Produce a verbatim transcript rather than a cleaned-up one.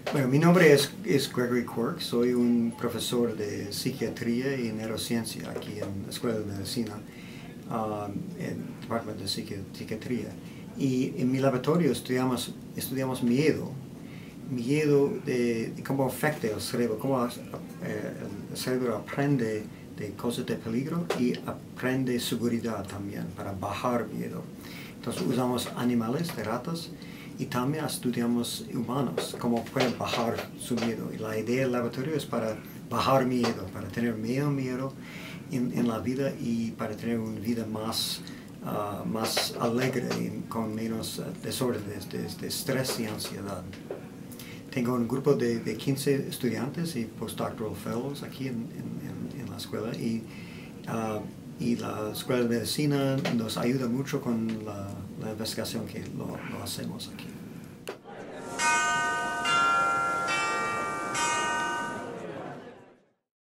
Bueno, mi nombre es, es Gregory Quirk, soy un profesor de psiquiatría y neurociencia aquí en la Escuela de Medicina, um, en el Departamento de Psiqui Psiquiatría. Y en mi laboratorio estudiamos, estudiamos miedo, miedo de, de cómo afecta el cerebro, cómo eh, el cerebro aprende de cosas de peligro y aprende seguridad también para bajar miedo. Entonces usamos animales de ratas y también estudiamos humanos, cómo pueden bajar su miedo. Y la idea del laboratorio es para bajar miedo, para tener menos miedo en, en la vida y para tener una vida más, uh, más alegre y con menos uh, desórdenes de, de estrés y ansiedad. Tengo un grupo de, de quince estudiantes y postdoctoral fellows aquí en, en, en la escuela y, uh, y la Escuela de Medicina nos ayuda mucho con la, la investigación que lo, lo hacemos aquí.